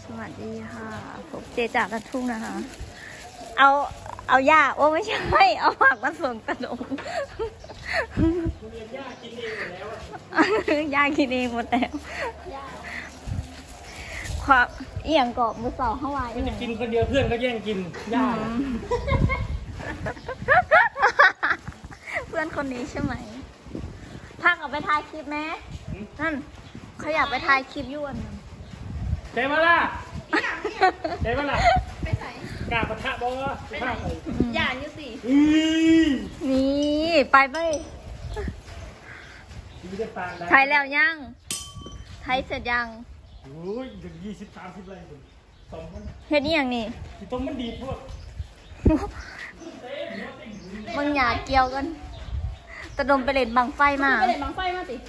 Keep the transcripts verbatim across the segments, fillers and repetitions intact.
สวัสดีค่ะผมเจจากกระทุ่งนะคะเอาเอาย่าโอ้ไม่ใช่เอาผักมาส่งตะดงย่ากินเองหมดแล้วย่ากินเองหมดแล้วความเอียงกรอบมือสองเข้าไว้ไม่จะกินคนเดียวเพื่อนก็แย่งกินย่าเพื่อนคนนี้ใช่ไหมพักออกไปถ่ายคลิปไหมนั่นเขาอยากไปถ่ายคลิปยุ่นเจ๊มาล่ะเจ๊มาล่ะไปใส่กาปะทะบอไปใส่อย่างนี้สินี่ไปไปไทยแล้วยังไทยเสร็จยังโอ้ยถึงยี่สิบสามสิบเลยสองคนเฮ็ดนี่อย่างนี้ที่ต้มมันดีพวกมึงอย่าเกี่ยวกันตะดมไปเล่นบังไฟมาไปเล่นบังไฟมาสิ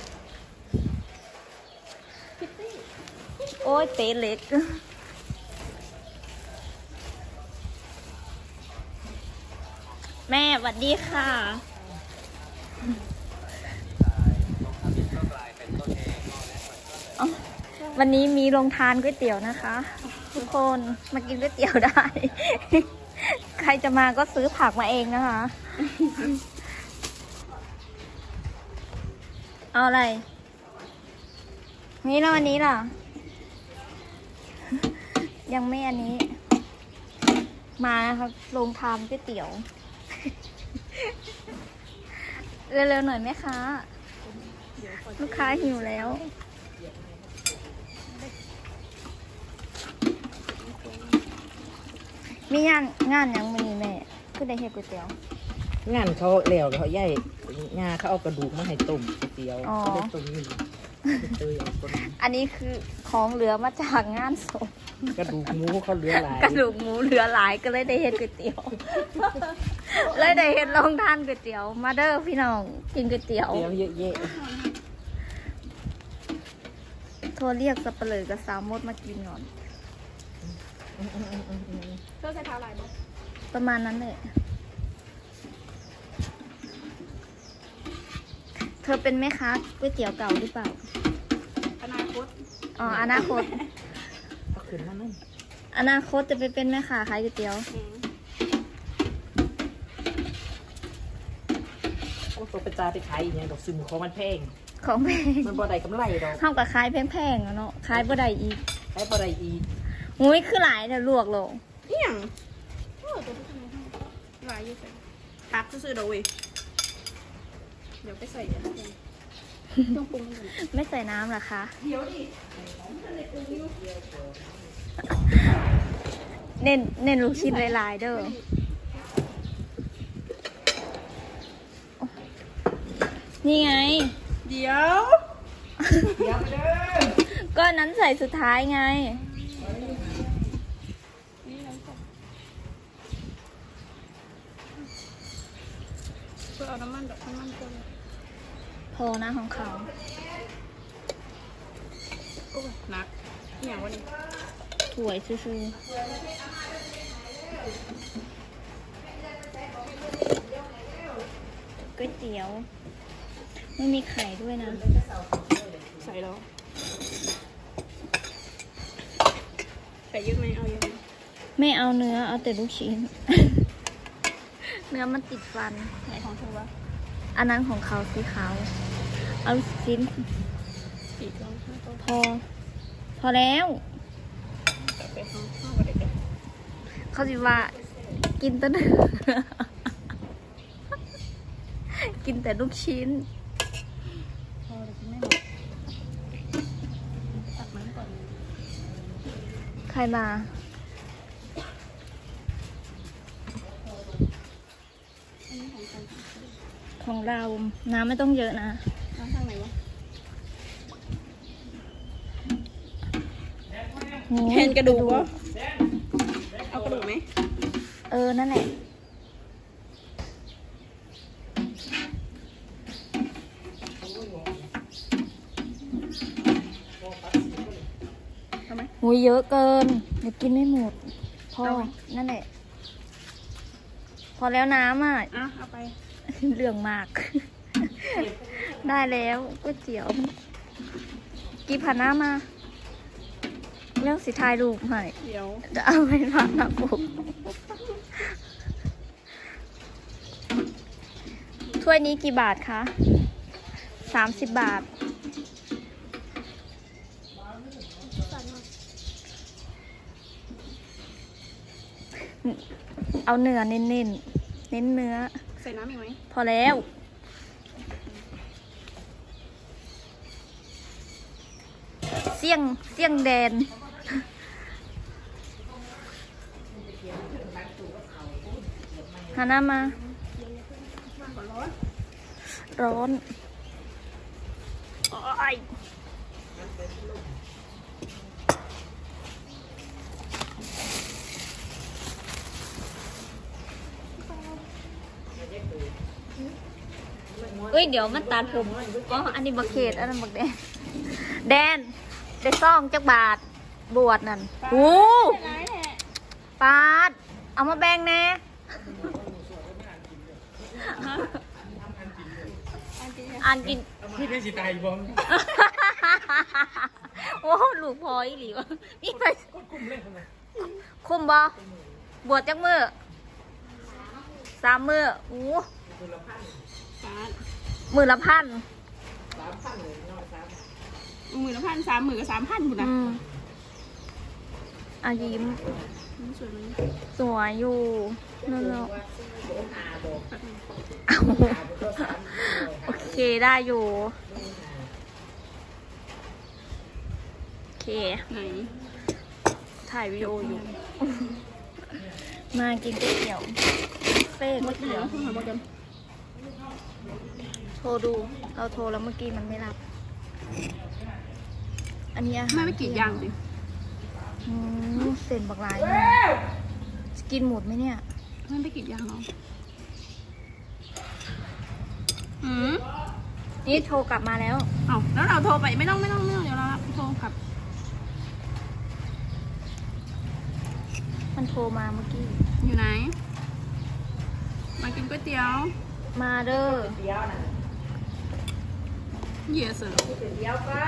โอ้ยเตะเล็กแม่สวัสดีค่ะวันนี้มีโรงทานก๋วยเตี๋ยวนะคะทุกคนมากินก๋วยเตี๋ยวได้ใครจะมาก็ซื้อผักมาเองนะคะเอาอะไรนี่แล้วอันนี้ล่ะยังไม่อันนี้มานะครับโรงทานก๋วยเตี๋ยวเร็วๆหน่อยไหมคะลูกค้าหิวแล้วมีงานงานยังมีแม่คือได้เฮ็ดก๋วยเตี๋ยวงานเขาเหลวเขาใหญ่งาเขาเอากระดูกมาให้ต้มก๋วยเตี๋ยวเขาได้ต้มนี่อันนี้คือของเหลือมาจากงานศพกระดูกหมูเขาเหลือหลายกระดูกหมูเหลือหลายก็เลยได้เฮ็ดก๋วยเตี๋ยวเลยได้เฮ็ดโรงทานก๋วยเตี๋ยวมาเด้อพี่น้องกินก๋วยเตี๋ยวเตี๋ยวเยอะแยะโทรเรียกสับปะเลอกับสาวมดมากินก่อนเธอใช้เท้าลายมั้ยประมาณนั้นเลยเธอเป็นแม่ค้าก๋วยเตี๋ยวเก่าหรือเปล่าอนาคตอ๋ออนาคตก็ขึ้นมานั่นอนาคตจะไปเป็นแม่ค้าขายก๋วยเตี๋ยวโอ้ตัวประจาไปขายอย่างดอกซึมของมันแพงของแพงมันบ่ได้กำไรดอกเท่ากับขายแพงๆเนาะขายบ่ได้อีกขายบ่ได้อีกมุ้ยคือหลายแต่ลวกลงนี่อย่างโอ้ตัวที่ทำไมหลายอยู่ใส่พักซื้อๆเดี๋ยวเว้ยเดี๋ยวไปใส่กันต้องปรุงกันไม่ใส่น้ำหรอคะเดี๋ยวดิเน้นเน้นลูกชิ้นลายๆเด้อนี่ไงเดี๋ยวเดี๋ยวเด้อก็นั้นใส่สุดท้ายไงเพื่อเอาน้ำมันแบบน้ำมันก่อนพอนะของเขาโอ้หนักอย่างวันนี้ถ่วยซื่อก๋วยเตี๋ยวไม่มีไข่ด้วยนะใส่แล้วใส่เยอะไหมเอาเยอะไหมไม่เอาเนื้อเอาแต่ลูกชิ้นเนื้อมันติดฟันไหนของเธอวะอันนั้นของเขาสีขาวเอาชิ้นพอพอแล้วเขาสิว่ากินแต่กินแต่ลูกชิ้นใครมาของเราน้ำไม่ต้องเยอะนะน้ำทางไหนวะเห็นกระดูกวะเอากระดูกไหมเออนั่นแหละทำไมหูเยอะเกินเดี๋ยวกินไม่หมดพอนั่นแหละพอแล้วน้ำอ่ะอ่ะเอาไปเรื่องมากได้แล้วก๋วยเตี๋ยวกี่พันหน้ามาเรื่องสิทายรูปให้เดี๋ยวจะเอาไปทำหน้าปกถ้วยนี้กี่บาทคะสามสิบบาท เอาเนื้อเน้นๆ เน้นเนื้อใส่น้ำอีกไหมพอแล้ว เสี่ยงเสี่ยงแดน หาหน้ามา ร้อน โอ้ยเอ้ย เดี๋ยวมันตัดผมอ๋ออันนี้บักเขตอันนั้นบักแดน แดน ได้ซ่องจักบาท บวชนั่นโอ้ปาด เอามาแบ่งแน่ อ่านกินนี่เป็นสิตายบ้องโอ้ลูกพออีหลีวะนี่ไปก็คุ้มเล่นทำไมคุมบอบวชจักมือสามมือโอ้มือละพันมือละพันสามพันเลยน้อยสามมือละพันสามมือกับสามพันคุณนะอืมอายิ้มสวยไหมสวยอยู่นั่นแหละโดนหาบอกเอาโอเคได้อยู่ โอเคไหนถ่ายวิดีโออยู่ มากินก๋วยเตี๋ยวเป้ก๋วยเดี๋เตี๋ยยว วคุณหาบอกกันโทรดู เราโทรแล้วเมื่อกี้มันไม่รับ อันนี้อาหารไม่ไม่กี่อย่างสิอืมเส้นบักหลายเลยจะกินหมดไหมเนี่ยไม่ไปกี่อย่างหรออืมนี่โทรกลับมาแล้วเอาแล้วเราโทรไปไม่ต้องไม่ต้องไม่ต้องเดี๋ยวเรารับโทรกลับมันโทรมาเมื่อกี้อยู่ไหน มากินก๋วยเตี๋ยวมาเด้อเดียวน่ะเยสเซอร์เดียวกัน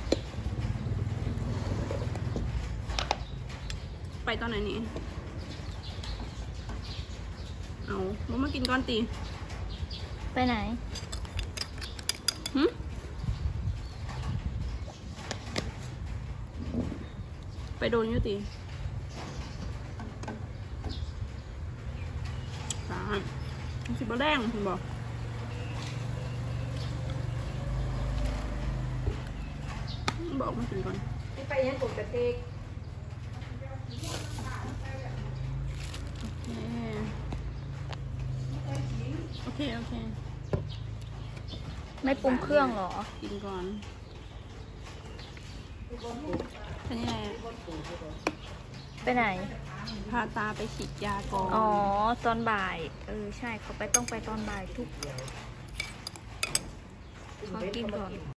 ไปตอนไหนนี่เอาลงมากินก่อนตีไปไหนหึไปโดนอยุติสามสิบแดงคุณบอกบอกมากินก่อนไปยังกดกระเตกโอเค โอเคไม่ปรุงเครื่องเหรอกินก่อนแค่นี้แหละไปไหนพาตาไปฉีดยาก่อนอ๋อ ตอนบ่าย เออ ใช่ เขาไปต้องไปตอนบ่ายทุก ขอกินก่อน